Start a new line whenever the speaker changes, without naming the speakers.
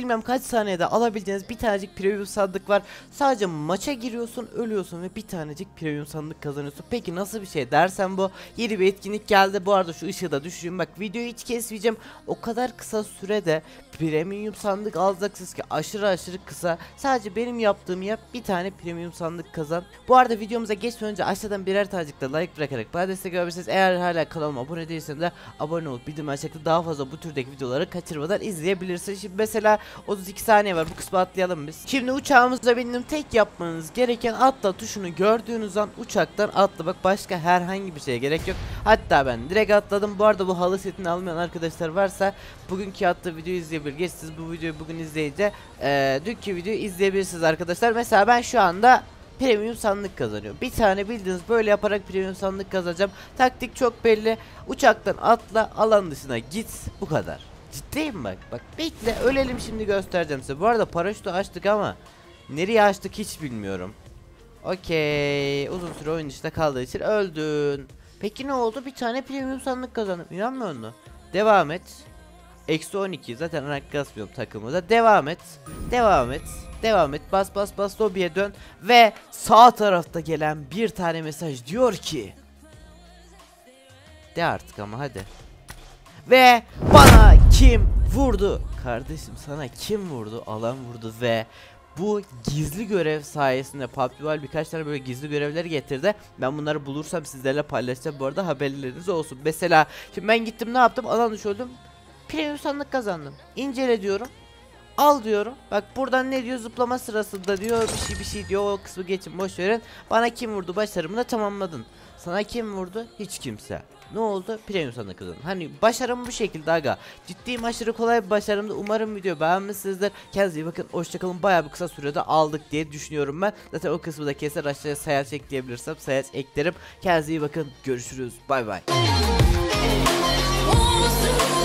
bilmem kaç saniyede alabileceğiniz bir tanecik premium sandık var. Sadece maça giriyorsun, ölüyorsun ve bir tanecik premium sandık kazanıyorsun. Peki nasıl bir şey dersen bu yeni bir etkinlik geldi. Bu arada şu ışığı da düşüreyim. Bak videoyu hiç kesmeyeceğim. O kadar kısa sürede premium sandık alacaksınız ki aşırı kısa. Sadece benim yaptığım yap, bir tane premium sandık kazan. Bu arada videomuza geçmeden önce aşağıdan birer tanecik de like bırakarak bana destek olabilirsiniz. Eğer hala kanalıma abone değilseniz de abone olup bildirim açarak daha fazla bu türdeki videoları kaçırmadan izleyebilirsiniz. Şimdi mesela 32 saniye var, bu kısmı atlayalım biz. Şimdi uçağımıza bindim, tek yapmanız gereken atla tuşunu gördüğünüz an uçaktan atla. Bak başka herhangi bir şeye gerek yok. Hatta ben direkt atladım. Bu arada bu halı setini almayan arkadaşlar varsa bugünkü attığı videoyu izleyebilir. Geç siz bu videoyu bugün izleyince dünkü videoyu izleyebilirsiniz arkadaşlar. Mesela ben şu anda premium sandık kazanıyorum. Bir tane bildiğiniz böyle yaparak premium sandık kazanacağım. Taktik çok belli. Uçaktan atla, alan dışına git. Bu kadar. Ciddiyim bak. Bak bekle, ölelim şimdi göstereceğim size. Bu arada paraşütü açtık ama nereye açtık hiç bilmiyorum. Okey. Uzun süre oyun dışında kaldığı için öldün. Peki ne oldu? Bir tane premium sandık kazandım. İnanmıyor musun? Devam et. Eksi 12 zaten rank kasmıyorum takımda. Devam et. Devam et. Devam et. Bas lobiye dön. Ve sağ tarafta gelen bir tane mesaj diyor ki, de artık ama hadi. Ve bana kim vurdu? Kardeşim sana kim vurdu? Alan vurdu ve bu gizli görev sayesinde PUBG Mobile birkaç tane böyle gizli görevleri getirdi. Ben bunları bulursam sizlerle paylaşacağım, bu arada haberleriniz olsun. Mesela şimdi ben gittim, ne yaptım? Alan dışı öldüm. Premium sandık kazandım. İncele diyorum. Al diyorum. Bak buradan ne diyor? Zıplama sırasında diyor bir şey diyor. O kısmı geçin, boş verin. Bana kim vurdu? Başarımını tamamladın. Sana kim vurdu? Hiç kimse. Ne oldu? Premium sandık kazandım. Hani başarım bu şekilde aga. Ciddiyim, aşırı kolay bir başarımdı. Umarım video beğenmişsinizdir. Kendinize iyi bakın. Hoşçakalın. Bayağı bir kısa sürede aldık diye düşünüyorum ben. Zaten o kısmı da keser, aşağıya sayaç ekleyebilirsem sayaç eklerim. Kendinize iyi bakın. Görüşürüz. Bay bay.